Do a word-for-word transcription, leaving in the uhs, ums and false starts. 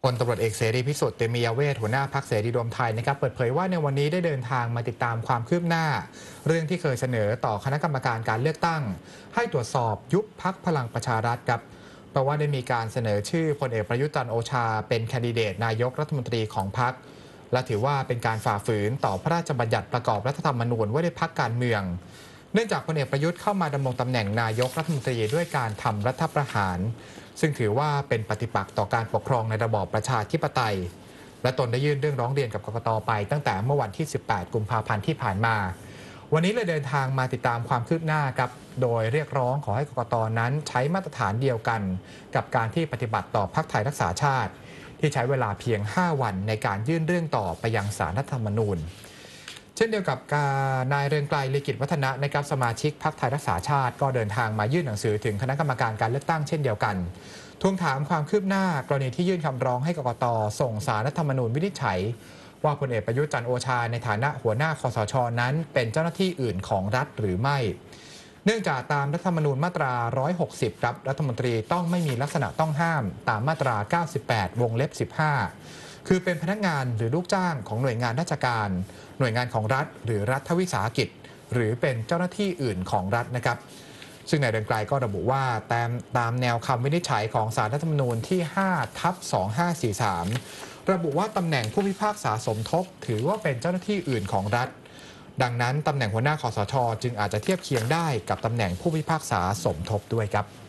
พลตำรวจเอกเสรีพิสุทธิ์เตมียเวทหัวหน้าพรรคเสรีรวมไทยนะครับเปิดเผยว่าในวันนี้ได้เดินทางมาติดตามความคืบหน้าเรื่องที่เคยเสนอต่อคณะกรรมการการเลือกตั้งให้ตรวจสอบยุบพรรคพลังประชารัฐครับเพราะว่าได้มีการเสนอชื่อพลเอกประยุทธ์จันทร์โอชาเป็นแคนดิเดตนายกรัฐมนตรีของพรรคและถือว่าเป็นการฝ่าฝืนต่อพระราชบัญญัติประกอบรัฐธรรมนูญว่าด้วยพรรคการเมืองเนื่องจากพลเอกประยุทธ์เข้ามาดำรงตำแหน่งนายกรัฐมนตรีด้วยการทำรัฐประหารซึ่งถือว่าเป็นปฏิปักษ์ต่อการปกครองในระบอบประชาธิปไตยและตนได้ยื่นเรื่องร้องเรียนกับกกต.ไปตั้งแต่เมื่อวันที่สิบแปดกุมภาพันธ์ที่ผ่านมาวันนี้เลยเดินทางมาติดตามความคืบหน้าครับโดยเรียกร้องขอให้กกต.นั้นใช้มาตรฐานเดียวกันกับการที่ปฏิบัติต่อพรรคไทยรักษาชาติที่ใช้เวลาเพียงห้าวันในการยื่นเรื่องต่อไปยังศาลรัฐธรรมนูญเช่นเดียวกับนายเรืองไกร ลีกิจวัฒนะนะครับสมาชิกพรรคไทยรักษาชาติก็เดินทางมายื่นหนังสือถึงคณะกรรมการการเลือกตั้งเช่นเดียวกันทวงถามความคืบหน้ากรณีที่ยื่นคำร้องให้กกต.ส่งศาลรัฐธรรมนูญวินิจฉัยว่าพลเอกประยุทธ์จันทร์โอชาในฐานะหัวหน้าคสช.นั้นเป็นเจ้าหน้าที่อื่นของรัฐหรือไม่เนื่องจากตามรัฐธรรมนูญมาตราหนึ่งร้อยหกสิบครับรัฐมนตรีต้องไม่มีลักษณะต้องห้ามตามมาตราเก้าสิบแปดวงเล็บสิบห้าคือเป็นพนักงานหรือลูกจ้างของหน่วยงานราชการหน่วยงานของรัฐหรือรัฐวิสาหกิจหรือเป็นเจ้าหน้าที่อื่นของรัฐนะครับซึ่งนายเรืองไกรก็ระบุว่าตามตามแนวคำวินิจฉัยของศาลรัฐธรรมนูญที่ ห้าทับสองพันห้าร้อยสี่สิบสาม ระบุว่าตำแหน่งผู้พิพากษาสมทบถือว่าเป็นเจ้าหน้าที่อื่นของรัฐดังนั้นตำแหน่งหัวหน้าคสช.จึงอาจจะเทียบเคียงได้กับตำแหน่งผู้พิพากษาสมทบด้วยครับ